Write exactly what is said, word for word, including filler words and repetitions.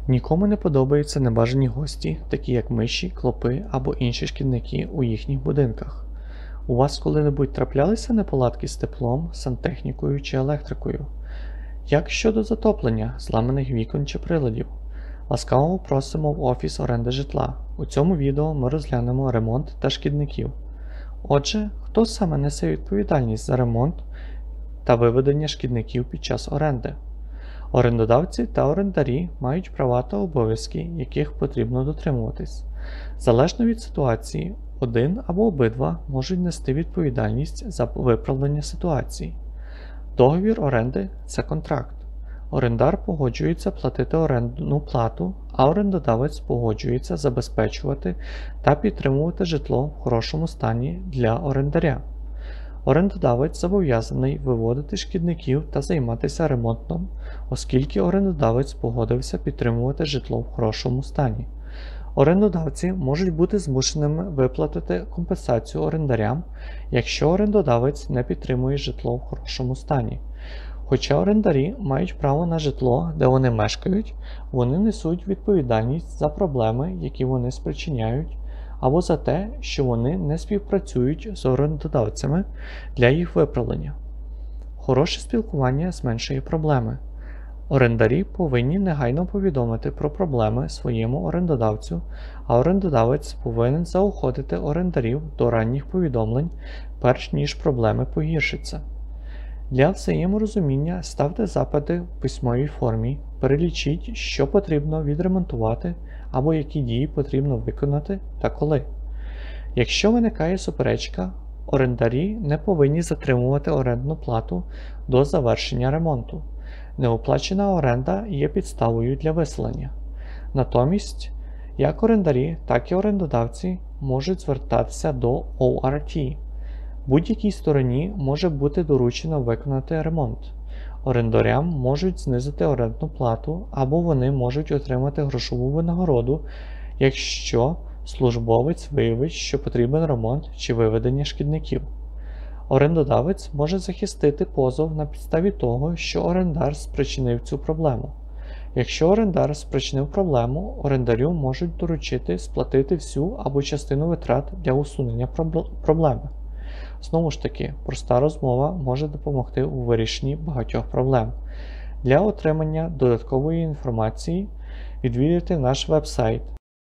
Нікому не подобаються небажані гості, такі як миші, клопи або інші шкідники у їхніх будинках. У вас коли-небудь траплялися неполадки з теплом, сантехнікою чи електрикою? Як щодо затоплення, зламаних вікон чи приладів? Ласкаво просимо в офіс оренди житла. У цьому відео ми розглянемо ремонт та шкідників. Отже, хто саме несе відповідальність за ремонт та виведення шкідників під час оренди? Орендодавці та орендарі мають права та обов'язки, яких потрібно дотримуватись. Залежно від ситуації, один або обидва можуть нести відповідальність за виправлення ситуації. Договір оренди – це контракт. Орендар погоджується платити орендну плату, а орендодавець погоджується забезпечувати та підтримувати житло в хорошому стані для орендаря. Орендодавець зобов'язаний виводити шкідників та займатися ремонтом, оскільки орендодавець погодився підтримувати житло в хорошому стані. Орендодавці можуть бути змушеними виплатити компенсацію орендарям, якщо орендодавець не підтримує житло в хорошому стані. Хоча орендарі мають право на житло, де вони мешкають, вони несуть відповідальність за проблеми, які вони спричиняють, або за те, що вони не співпрацюють з орендодавцями для їх виправлення. Хороше спілкування зменшує проблеми. Орендарі повинні негайно повідомити про проблеми своєму орендодавцю, а орендодавець повинен заохотити орендарів до ранніх повідомлень, перш ніж проблеми погіршаться. Для взаєморозуміння ставте запити в письмовій формі, перелічіть, що потрібно відремонтувати або які дії потрібно виконати та коли. Якщо виникає суперечка, орендарі не повинні затримувати орендну плату до завершення ремонту. Неоплачена оренда є підставою для виселення. Натомість, як орендарі, так і орендодавці можуть звертатися до о ар ті. Будь-якій стороні може бути доручено виконати ремонт. Орендарям можуть знизити орендну плату, або вони можуть отримати грошову винагороду, якщо службовець виявить, що потрібен ремонт чи виведення шкідників. Орендодавець може захистити позов на підставі того, що орендар спричинив цю проблему. Якщо орендар спричинив проблему, орендарю можуть доручити сплатити всю або частину витрат для усунення проблеми. Знову ж таки, проста розмова може допомогти у вирішенні багатьох проблем. Для отримання додаткової інформації відвідуйте наш веб-сайт